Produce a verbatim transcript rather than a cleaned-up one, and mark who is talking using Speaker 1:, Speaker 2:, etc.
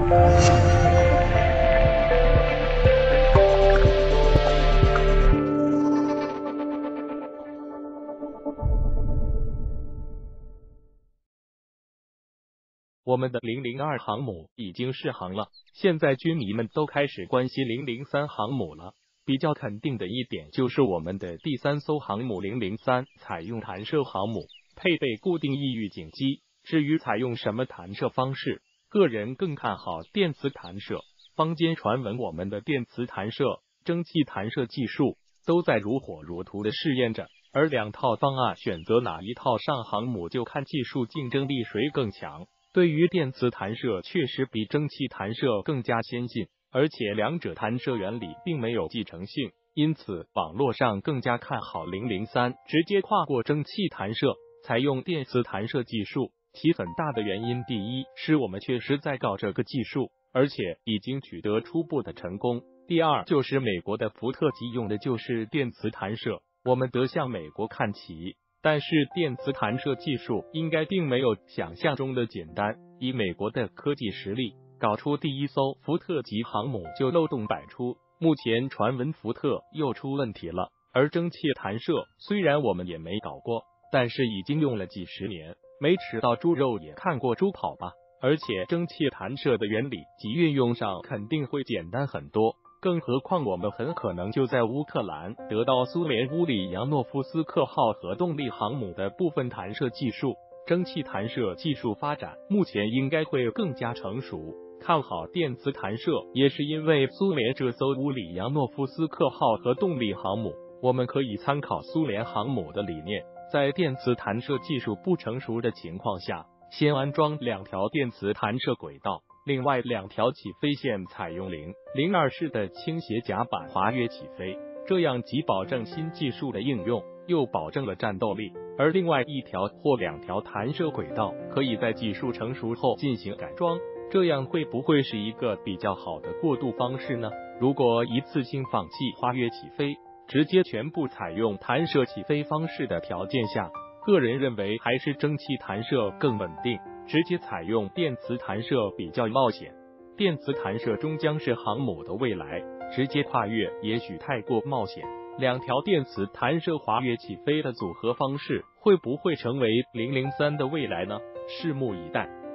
Speaker 1: 我们的零零二航母已经试航了，现在军迷们都开始关心零零三航母了。比较肯定的一点就是我们的第三艘航母零零三采用弹射航母，配备固定翼预警机。至于采用什么弹射方式，个人更看好电磁弹射。坊间传闻我们的电磁弹射、蒸汽弹射技术都在如火如荼的试验着，而两套方案选择哪一套上航母，就看技术竞争力谁更强。对于电磁弹射确实比蒸汽弹射更加先进，而且两者弹射原理并没有继承性，因此网络上更加看好零零三直接跨过蒸汽弹射，采用电磁弹射技术。其很大的原因，第一是我们确实在搞这个技术，而且已经取得初步的成功；第二就是美国的福特级用的就是电磁弹射，我们得向美国看齐。但是电磁弹射技术应该并没有想象中的简单，以美国的科技实力，搞出第一艘福特级航母就漏洞百出。目前传闻福特又出问题了，而蒸汽弹射虽然我们也没搞过，但是已经用了几十年，没吃到猪肉也看过猪跑吧。而且蒸汽弹射的原理及运用上肯定会简单很多，更何况我们很可能就在乌克兰得到苏联乌里扬诺夫斯克号核动力航母的部分弹射技术。蒸汽弹射技术发展目前应该会更加成熟，看好电磁弹射也是因为苏联这艘乌里扬诺夫斯克号核动力航母，我们可以参考苏联航母的理念，在电磁弹射技术不成熟的情况下，先安装两条电磁弹射轨道，另外两条起飞线采用零零二式的倾斜甲板滑跃起飞，这样既保证新技术的应用，又保证了战斗力。而另外一条或两条弹射轨道可以在技术成熟后进行改装，这样会不会是一个比较好的过渡方式呢？如果一次性放弃滑跃起飞，直接全部采用弹射起飞方式的条件下，个人认为还是蒸汽弹射更稳定，直接采用电磁弹射比较冒险。电磁弹射终将是航母的未来，直接跨越也许太过冒险。两条电磁弹射滑跃起飞的组合方式会不会成为零零三的未来呢？拭目以待。